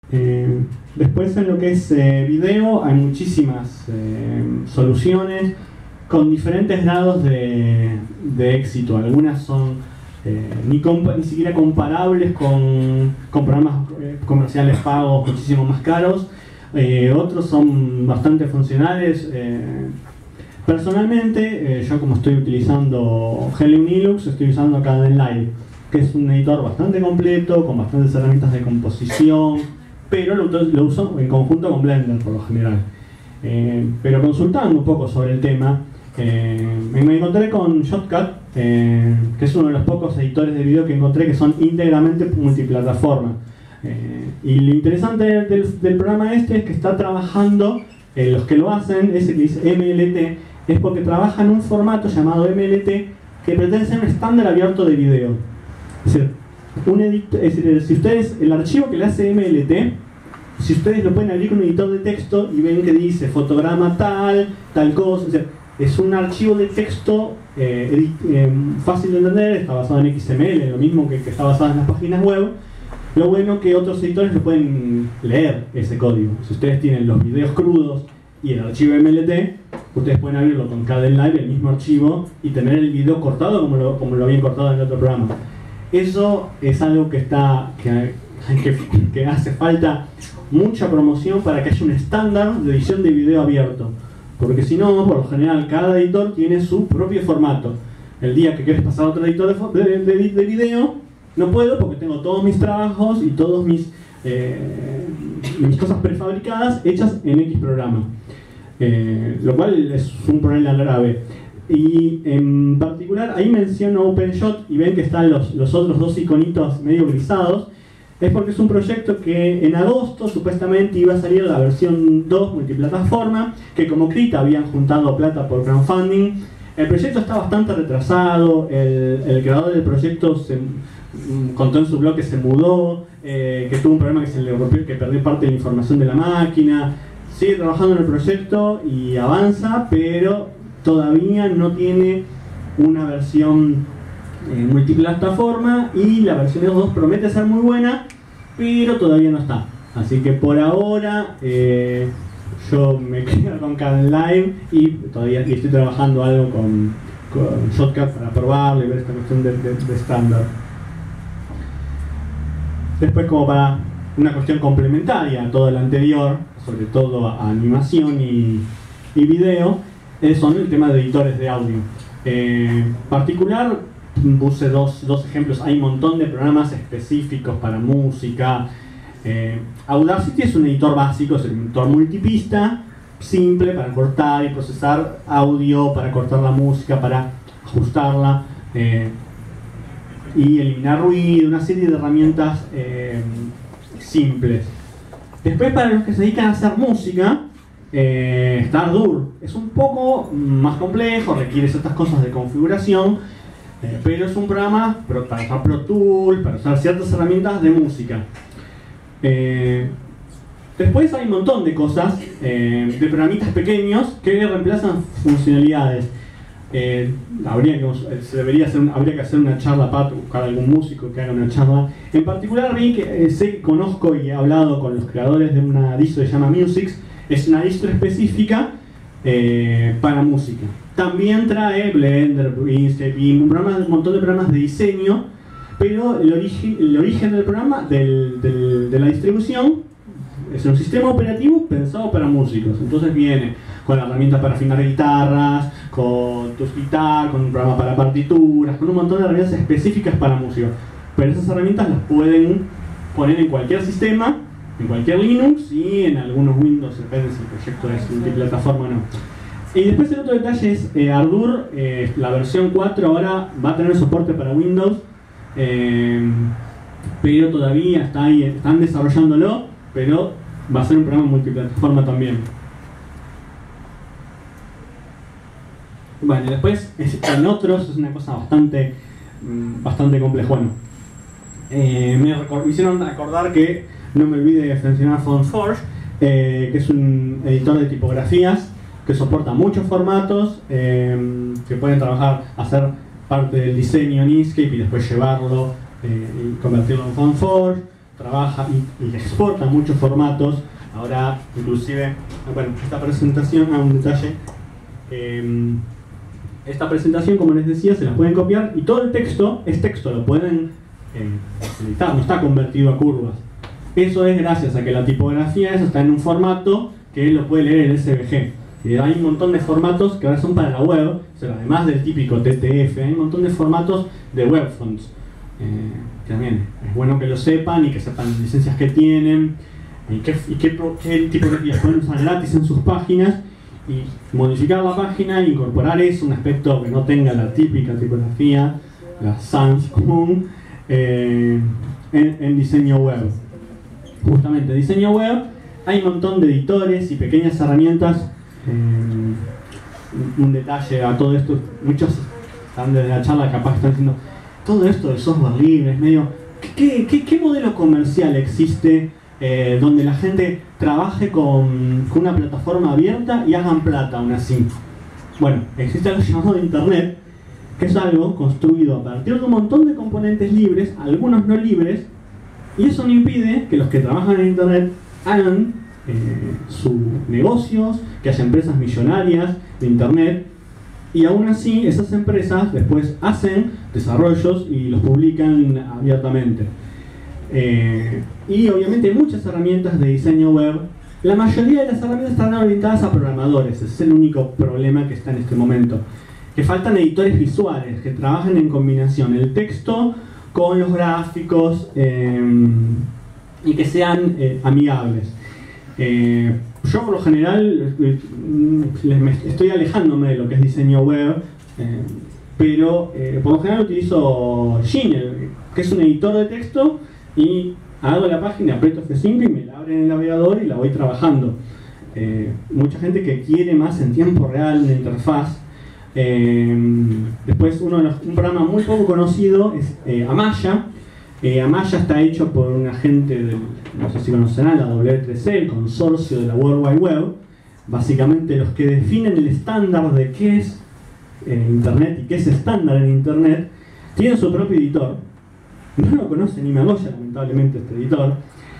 Después en lo que es video hay muchísimas soluciones con diferentes grados de éxito. Algunas son ni siquiera comparables con programas comerciales pagos muchísimo más caros. Otros son bastante funcionales. Personalmente, yo como estoy utilizando Helium Linux, estoy usando Kdenlive, que es un editor bastante completo, con bastantes herramientas de composición, pero lo uso en conjunto con Blender por lo general. Pero consultando un poco sobre el tema, me encontré con Shotcut, que es uno de los pocos editores de video que encontré que son íntegramente multiplataforma. Y lo interesante del programa este es que está trabajando, los que lo hacen, ese que dice MLT, es porque trabaja en un formato llamado MLT que pretende ser un estándar abierto de video. Es decir, si ustedes, el archivo que le hace MLT, si ustedes lo pueden abrir con un editor de texto y ven que dice fotograma tal cosa, o sea, es un archivo de texto fácil de entender, está basado en XML, lo mismo que está basado en las páginas web. Lo bueno que otros editores lo pueden leer ese código. Si ustedes tienen los videos crudos y el archivo MLT, ustedes pueden abrirlo con Kdenlive, el mismo archivo, y tener el video cortado como lo habían cortado en el otro programa. Eso es algo que hace falta mucha promoción para que haya un estándar de edición de video abierto. Porque si no, por lo general, cada editor tiene su propio formato. El día que quieres pasar a otro editor de video, no puedo porque tengo todos mis trabajos y todas mis cosas prefabricadas hechas en X programa. Lo cual es un problema grave. Y en particular, ahí menciono OpenShot y ven que están los otros dos iconitos medio grisados. Es porque es un proyecto que en agosto supuestamente iba a salir la versión 2 multiplataforma, que como Krita habían juntado plata por crowdfunding. El proyecto está bastante retrasado, el creador del proyecto contó en su blog que se mudó, que tuvo un problema que se le rompió, que perdió parte de la información de la máquina. Sigue trabajando en el proyecto y avanza, pero todavía no tiene una versión multiplataforma, y la versión 2 promete ser muy buena, pero todavía no está. Así que por ahora yo me quedo con Kdenlive y todavía estoy trabajando algo con Shotcut para probarlo y ver esta cuestión de estándar. Después, como para una cuestión complementaria a todo lo anterior, sobre todo a animación y video, son el tema de editores de audio. Particular, puse dos ejemplos. Hay un montón de programas específicos para música. Audacity es un editor básico, es un editor multipista, simple para cortar y procesar audio, para cortar la música, para ajustarla y eliminar ruido, una serie de herramientas simples. Después, para los que se dedican a hacer música, está Ardour. Es un poco más complejo, requiere ciertas cosas de configuración, pero es un programa para usar Pro Tools, para usar ciertas herramientas de música. Después hay un montón de cosas, de programitas pequeños que reemplazan funcionalidades. Habría que hacer una charla para buscar algún músico que haga una charla. En particular, conozco y he hablado con los creadores de una distro que se llama Musix. Es una distro específica para música. También trae Blender, Inkscape y un montón de programas de diseño, pero el origen del programa, de la distribución, es un sistema operativo pensado para músicos. Entonces viene con herramientas para afinar guitarras, con tus guitarras, con un programa para partituras, con un montón de herramientas específicas para músicos. Pero esas herramientas las pueden poner en cualquier sistema, en cualquier Linux y en algunos Windows, depende si el proyecto es multiplataforma o no. Y después el otro detalle es Ardour, la versión 4 ahora va a tener soporte para Windows, pero todavía está ahí, están desarrollándolo, pero va a ser un programa multiplataforma también. Bueno, y después en otros es una cosa bastante compleja. Bueno, me hicieron acordar que no me olvide de mencionar FontForge, que es un editor de tipografías que soporta muchos formatos, que pueden hacer parte del diseño en Inkscape y después llevarlo y convertirlo en FontForge. trabaja y exporta muchos formatos. Ahora, inclusive, bueno, esta presentación, un detalle, esta presentación, como les decía, se la pueden copiar y todo el texto es texto, lo pueden editar, no está convertido a curvas. Eso es gracias a que la tipografía esa está en un formato que lo puede leer el SVG. Hay un montón de formatos que ahora son para la web, o sea, además del típico TTF, hay un montón de formatos de web fonts. Que también es bueno que lo sepan y que sepan las licencias que tienen y qué tipografías pueden usar gratis en sus páginas y modificar la página e incorporar eso, un aspecto que no tenga la típica tipografía, la sans común, en diseño web. Justamente, en diseño web hay un montón de editores y pequeñas herramientas. Un detalle a todo esto, muchos están desde la charla capaz están diciendo todo esto del software libre es medio... ¿Qué modelo comercial existe donde la gente trabaje con una plataforma abierta y hagan plata aún así? Bueno, existe algo llamado Internet, que es algo construido a partir de un montón de componentes libres, algunos no libres, y eso no impide que los que trabajan en Internet hagan sus negocios, que haya empresas millonarias de Internet, y aún así esas empresas después hacen desarrollos y los publican abiertamente. Y obviamente hay muchas herramientas de diseño web. La mayoría de las herramientas están orientadas a programadores, ese es el único problema que está en este momento. Que faltan editores visuales, que trabajan en combinación el texto con los gráficos y que sean amigables. Yo por lo general estoy alejándome de lo que es diseño web, pero por lo general utilizo Gmail, que es un editor de texto, y hago la página, aprieto F5 y me la abre en el navegador y la voy trabajando. Mucha gente que quiere más en tiempo real una interfaz. Después un programa muy poco conocido es Amaya. Amaya está hecho por una gente no sé si conocerán, la W3C, el consorcio de la World Wide Web. Básicamente los que definen el estándar de qué es Internet y qué es estándar en Internet, tienen su propio editor. No lo conoce ni Magoya, lamentablemente, este editor.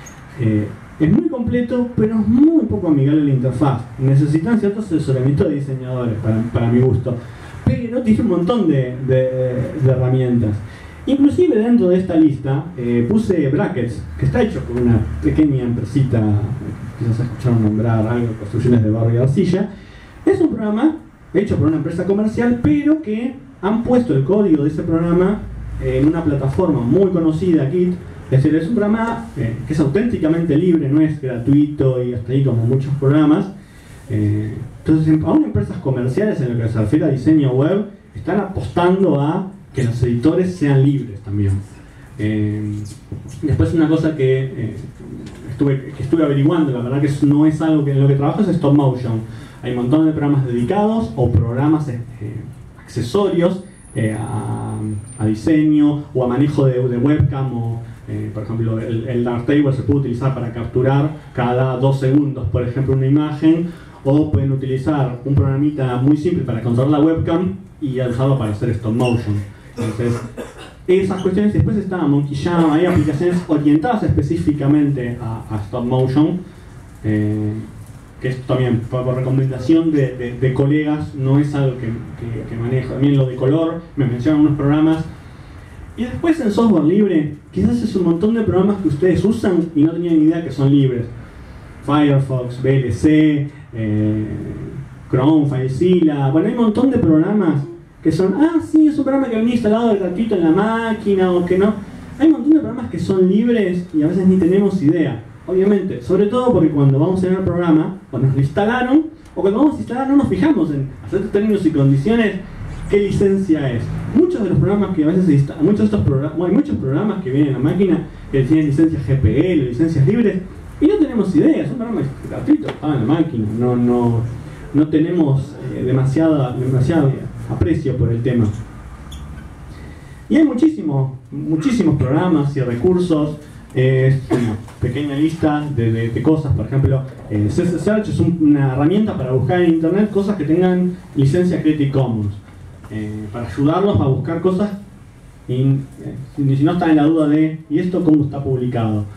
Es muy completo, pero es muy poco amigable a la interfaz. Necesitan cierto asesoramiento de diseñadores, para mi gusto. Pero tiene un montón de herramientas. Inclusive dentro de esta lista puse Brackets, que está hecho por una pequeña empresita, quizás escucharon nombrar algo, Construcciones de Barro y Arcilla. Es un programa hecho por una empresa comercial, pero que han puesto el código de ese programa en una plataforma muy conocida, Git. Es decir, es un programa que es auténticamente libre, no es gratuito y hasta ahí como muchos programas. Entonces, aún empresas comerciales en lo que se refiere a diseño web están apostando a que los editores sean libres también. Después una cosa que estuve averiguando, la verdad que no es algo que en lo que trabajo, es stop motion. Hay un montón de programas dedicados o programas accesorios a diseño o a manejo de webcam o por ejemplo el Darktable se puede utilizar para capturar cada 2 segundos por ejemplo una imagen, o pueden utilizar un programita muy simple para controlar la webcam y usarlo para hacer stop motion. Entonces esas cuestiones, después está Monkey Jam, hay aplicaciones orientadas específicamente a stop motion, que es también por recomendación de colegas, no es algo que manejo. También lo de color, me mencionan unos programas. Y después en software libre, quizás es un montón de programas que ustedes usan y no tenían idea que son libres. Firefox, VLC, Chrome, FileZilla, bueno, hay un montón de programas que son, sí, es un programa que venía instalado gratuito en la máquina o que no. Hay un montón de programas que son libres y a veces ni tenemos idea. Obviamente, sobre todo porque cuando vamos a ver el programa, o nos lo instalaron, o cuando vamos a instalar no nos fijamos en hacer términos y condiciones, qué licencia es. Muchos de los programas que a veces se instalan, hay muchos programas que vienen en la máquina que tienen licencias GPL, licencias libres, y no tenemos idea, son programas gratuitos, están en la máquina, no tenemos demasiado aprecio por el tema. Y hay muchísimos programas y recursos. Es una pequeña lista de cosas, por ejemplo, CC Search es una herramienta para buscar en internet cosas que tengan licencia Creative Commons, para ayudarlos a buscar cosas y si no están en la duda de ¿y esto cómo está publicado?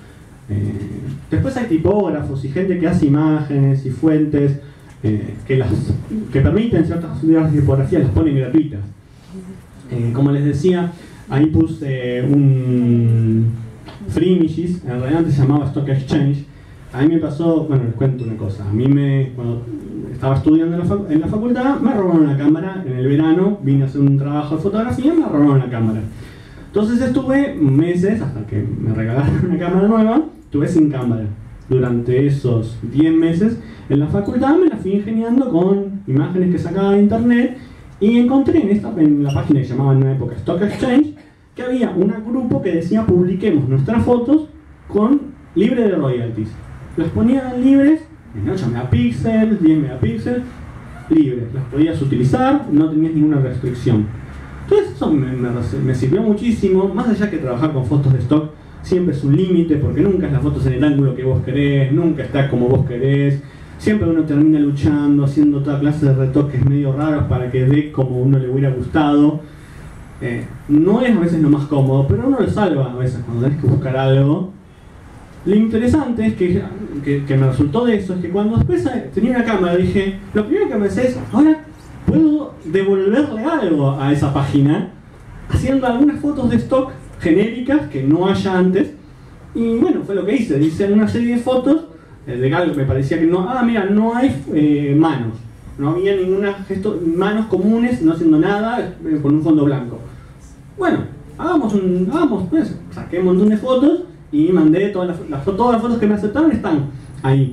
Después hay tipógrafos y gente que hace imágenes y fuentes que permiten ciertas tipografías, las ponen gratuitas. Como les decía, ahí puse un Freemiges, en realidad antes se llamaba Stock Exchange. A mí me pasó, bueno, les cuento una cosa, cuando estaba estudiando en la facultad, me robaron la cámara en el verano, vine a hacer un trabajo de fotografía y me robaron la cámara. Entonces estuve meses, hasta que me regalaron una cámara nueva, estuve sin cámara. Durante esos 10 meses en la facultad me la fui ingeniando con imágenes que sacaba de internet y encontré en la página que se llamaba en una época Stock Exchange que había un grupo que decía publiquemos nuestras fotos libre de royalties. Las ponían libres, en 8 megapíxeles, 10 megapíxeles, libres. Las podías utilizar, no tenías ninguna restricción. Entonces eso me sirvió muchísimo, más allá que trabajar con fotos de stock siempre es un límite, porque nunca es la foto en el ángulo que vos querés, nunca está como vos querés, siempre uno termina luchando, haciendo toda clase de retoques medio raros para que dé como uno le hubiera gustado. No es a veces lo más cómodo, pero uno lo salva a veces cuando tenés que buscar algo. Lo interesante es que me resultó de eso, es que cuando después tenía una cámara dije, lo primero que pensé es, ahora puedo devolverle algo a esa página haciendo algunas fotos de stock genéricas que no haya antes. Y bueno, fue lo que hice una serie de fotos de algo que me parecía que no, mira, no hay manos, no había ninguna manos comunes, no haciendo nada, con un fondo blanco. Bueno, pues, saqué un montón de fotos y mandé todas las fotos que me aceptaron están ahí.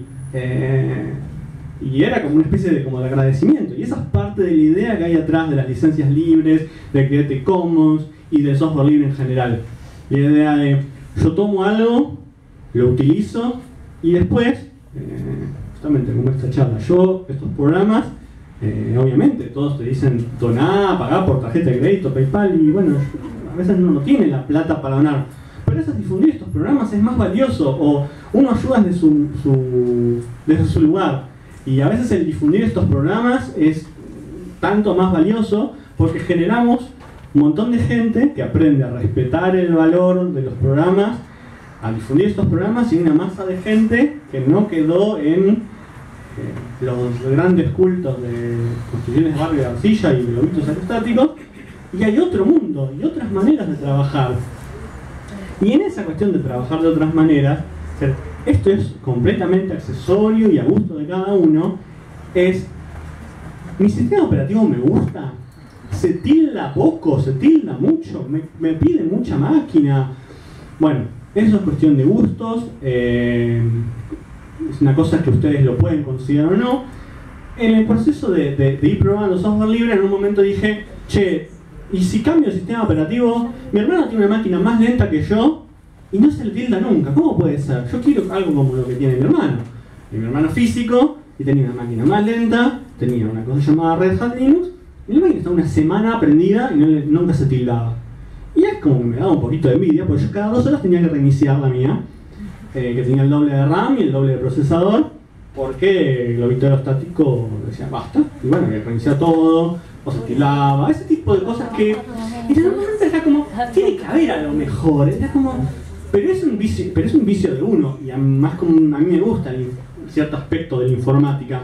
Y era como una especie de agradecimiento. Y esa es parte de la idea que hay atrás de las licencias libres, de Creative Commons y del software libre en general. La idea de yo tomo algo, lo utilizo y después, justamente como esta charla, estos programas, obviamente todos te dicen donar, pagar por tarjeta de crédito, PayPal, y bueno, a veces uno no tiene la plata para donar. Pero eso, difundir estos programas es más valioso, o uno ayuda desde su lugar. Y a veces el difundir estos programas es tanto más valioso porque generamos un montón de gente que aprende a respetar el valor de los programas, a difundir estos programas, y una masa de gente que no quedó en los grandes cultos de construcciones de barrio de arcilla y globitos aerostáticos, y hay otro mundo y otras maneras de trabajar. Y en esa cuestión de trabajar de otras maneras, esto es completamente accesorio y a gusto de cada uno. ¿Mi sistema operativo me gusta? ¿Se tilda poco? ¿Se tilda mucho? ¿Me pide mucha máquina? Bueno, eso es cuestión de gustos. Es una cosa que ustedes lo pueden considerar o no. En el proceso de ir probando software libre, en un momento dije, che, ¿y si cambio de sistema operativo? Mi hermano tiene una máquina más lenta que yo y no se le tilda nunca. ¿Cómo puede ser? Yo quiero algo como lo que tiene mi hermano. Y mi hermano físico, y tenía una máquina más lenta, tenía una cosa llamada Red Hat Linux, y la máquina estaba una semana prendida y nunca se tildaba. Y es como que me daba un poquito de envidia, porque yo cada 2 horas tenía que reiniciar la mía, que tenía el doble de RAM y el doble de procesador, porque el globito aerostático decía basta, y bueno, que reiniciar todo, o se tildaba, ese tipo de cosas que... Y en un momento era como, tiene que haber a lo mejor, era como... Pero es un vicio de uno, y además como a mí me gusta cierto aspecto de la informática.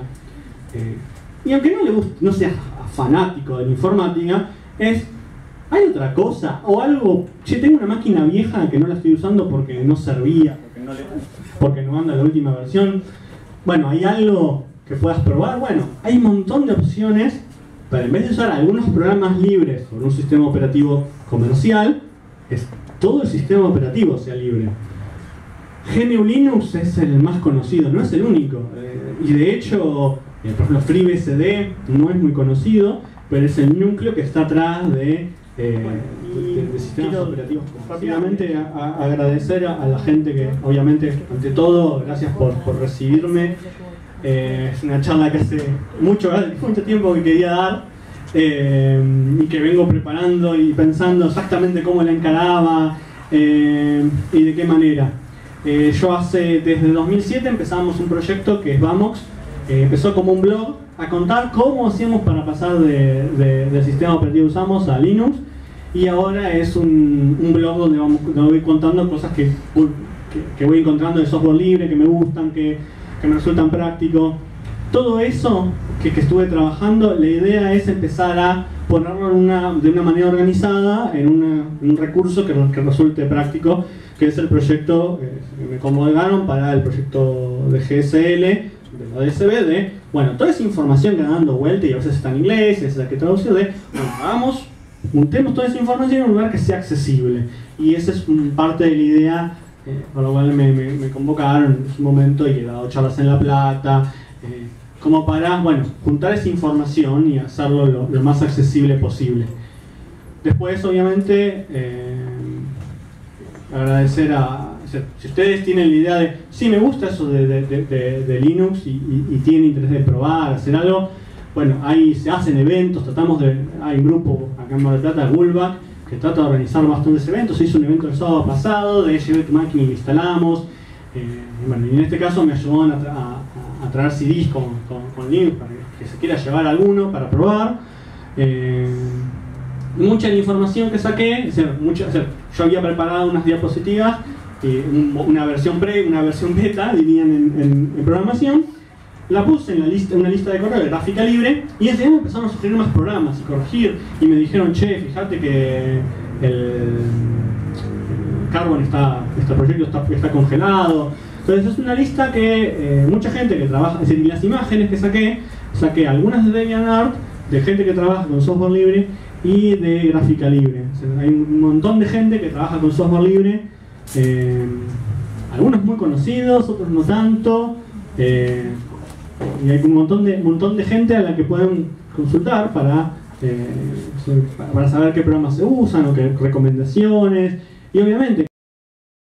Y aunque no le guste, no sea fanático de la informática, hay otra cosa, o algo, che, tengo una máquina vieja que no la estoy usando porque no servía, porque no anda la última versión. Bueno, hay algo que puedas probar. Bueno, hay un montón de opciones para, en vez de usar algunos programas libres sobre un sistema operativo comercial, todo el sistema operativo sea libre. GNU Linux es el más conocido, no es el único. Y de hecho, por ejemplo, FreeBSD no es muy conocido, pero es el núcleo que está atrás de sistemas operativos. Rápidamente agradecer a la gente que, obviamente, ante todo, gracias por recibirme. Es una charla que hace mucho tiempo que quería dar. Y que vengo preparando y pensando exactamente cómo la encaraba y de qué manera. Yo desde 2007 empezamos un proyecto que es Vamox. Empezó como un blog a contar cómo hacíamos para pasar del sistema operativo que usamos a Linux, y ahora es un blog donde voy contando cosas que que voy encontrando de software libre, que me gustan, que me resultan prácticos. Todo eso que estuve trabajando, la idea es empezar a ponerlo de una manera organizada en un recurso que resulte práctico, que es el proyecto que me convocaron para el proyecto de GSL, de la DSB, bueno, toda esa información que anda dando vuelta y a veces está en inglés, a veces hay que traducir, bueno, juntemos toda esa información en un lugar que sea accesible. Y esa es parte de la idea por la cual me convocaron en su momento y he dado charlas en La Plata, como para, bueno, juntar esa información y hacerlo lo más accesible posible. Después, obviamente, agradecer si ustedes tienen la idea de, sí, me gusta eso de Linux y tienen interés de probar, hacer algo, bueno, ahí se hacen eventos, hay un grupo acá en Mar del Plata, Gullback, que trata de organizar bastantes eventos. Se hizo un evento el sábado pasado, de llevé tu máquina y lo instalamos. Bueno, y en este caso me ayudaron a traer CDs con Linux para que se quiera llevar alguno para probar. Mucha de la información que saqué, yo había preparado unas diapositivas, una versión una versión beta, dirían en programación. La puse en una lista de correo de gráfica libre y enseguida me empezaron a sugerir más programas y corregir. Y me dijeron, che, fíjate que el Carbon este proyecto está congelado. Entonces es una lista que mucha gente que trabaja, es decir, las imágenes que saqué algunas de DeviantArt, de gente que trabaja con software libre y de gráfica libre. O sea, hay un montón de gente que trabaja con software libre, algunos muy conocidos, otros no tanto. Y hay un montón de gente a la que pueden consultar para saber qué programas se usan o qué recomendaciones. Y obviamente